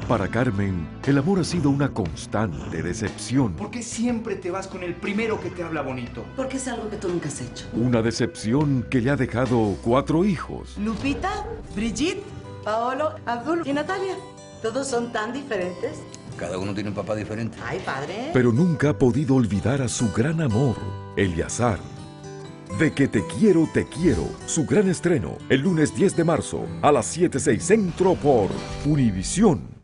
Para Carmen, el amor ha sido una constante decepción. ¿Por qué siempre te vas con el primero que te habla bonito? Porque es algo que tú nunca has hecho. Una decepción que le ha dejado 4 hijos. Lupita, Brigitte, Paolo, Abdul y Natalia. Todos son tan diferentes. Cada uno tiene un papá diferente. Ay, padre. Pero nunca ha podido olvidar a su gran amor, Eleazar. De que te quiero, su gran estreno, el lunes 10 de marzo, a las 7:06 Centro por Univisión.